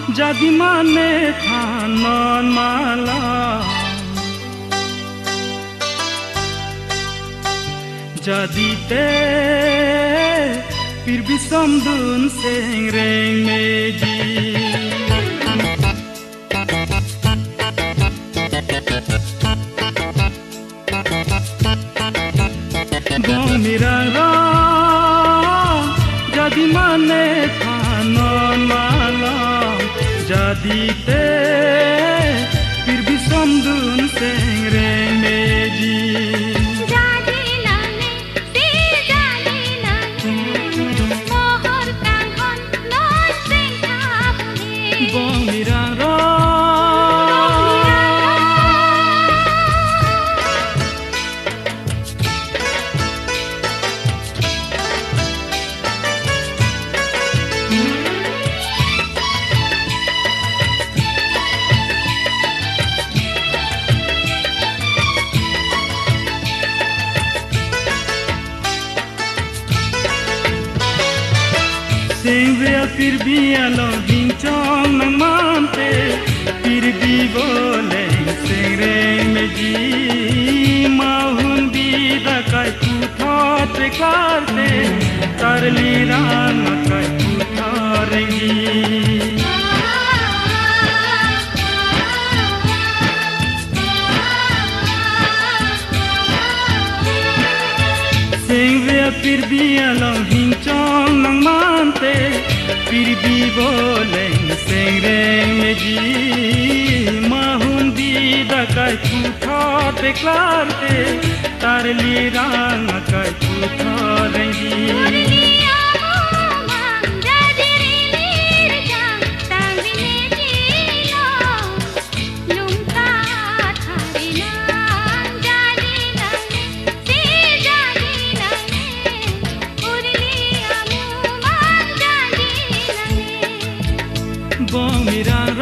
jadi mane thanon malam jadi te pir bisam dun seng reng meji bong mirang jadi mane thanon malam jadi te pir bisam dun seng reng meji bong mirang Sengvea pir bi alo ginchong nang mante pir bi boleng sengreng meji mahun bi dakai puthot karte tarli ran kai putharengi Sengvea pir bi alo ginchong nang mante pir bi boleng sengreng meji mahun di dakai puthot klarte tarli rang kai putharengi bong mirang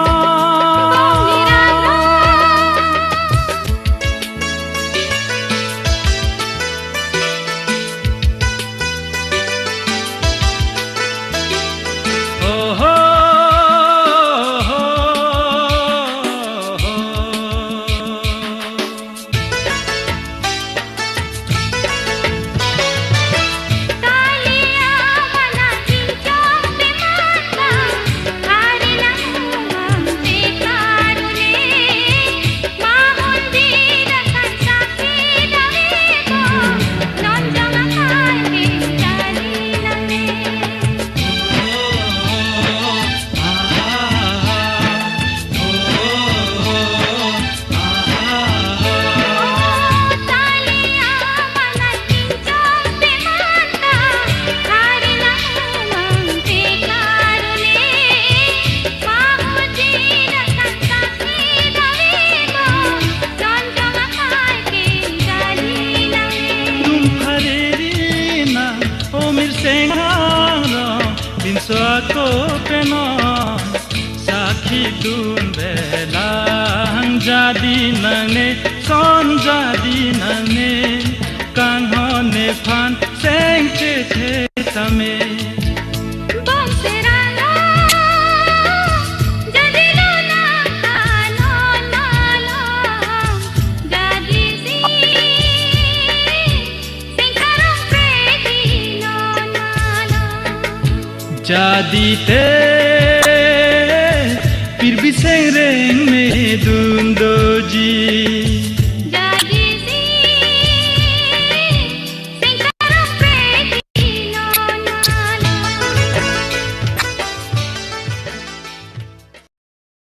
Binsuako penon sakhi dun belang jadi nane son jadi nane kan hone phan seng che che tame jadi te pir bi sengreng me dun doji